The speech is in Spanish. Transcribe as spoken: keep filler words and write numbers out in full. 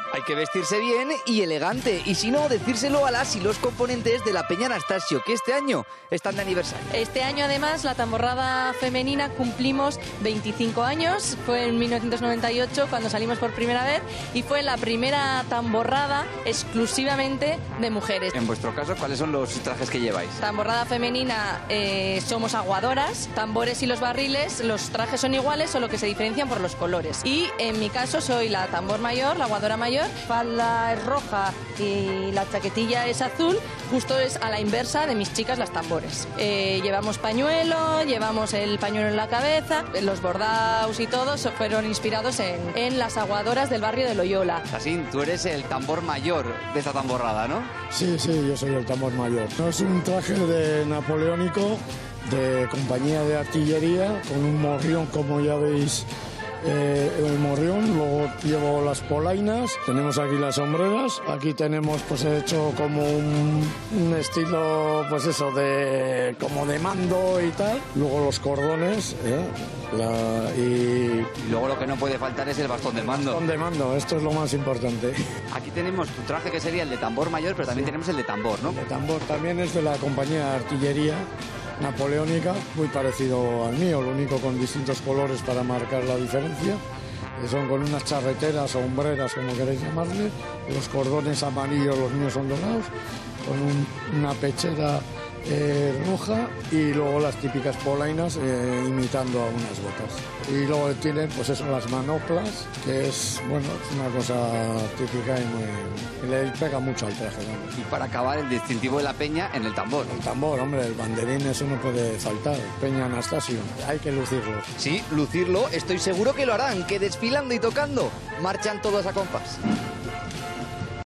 Hay que vestirse bien y elegante, y si no, decírselo a las y los componentes de la Peña Anastasio, que este año están de aniversario. Este año, además, la tamborrada femenina cumplimos veinticinco años. Fue en mil novecientos noventa y ocho cuando salimos por primera vez y fue la primera tamborrada exclusivamente de mujeres. En vuestro caso, ¿cuáles son los trajes que lleváis? Tamborrada femenina, eh, somos aguadoras, tambores y los barriles, los trajes son iguales, solo que se diferencian por los colores. Y en mi caso soy la tambor mayor, la aguadora mayor, falda es roja y la chaquetilla es azul, justo es a la inversa de mis chicas las tambores. Eh, llevamos pañuelo, llevamos el pañuelo en la cabeza, los bordados y todo fueron inspirados en, en las aguadoras del barrio de Loyola. Así, tú eres el tambor mayor de esta tamborrada, ¿no? Sí, sí, yo soy el tambor mayor. No, es un traje de napoleónico, de compañía de artillería, con un morrión, como ya veis, eh, el morrión. Luego llevo las polainas, tenemos aquí las sombreras, aquí tenemos pues hecho como un, un estilo, pues eso, de como de mando y tal. Luego los cordones, ¿eh? La, y, y luego lo que no puede faltar es el bastón de mando. Bastón de mando, esto es lo más importante. Aquí tenemos tu traje que sería el de tambor mayor, pero también sí. tenemos el de tambor, ¿no? El de tambor también es de la compañía de artillería napoleónica, muy parecido al mío, lo único con distintos colores para marcar la diferencia. Son con unas charreteras o hombreras, como queréis llamarle, los cordones amarillos, los míos son dorados, con un, una pechera Eh, roja y luego las típicas polainas eh, imitando a unas botas. Y luego tienen pues eso, las manoplas, que es, bueno, es una cosa típica y muy, le pega mucho al traje, ¿no? Y para acabar, el distintivo de la peña en el tambor. El tambor, hombre, el banderín, eso no puede faltar. Peña Anastasio, hay que lucirlo. Sí, lucirlo, estoy seguro que lo harán, que desfilando y tocando marchan todos a compás.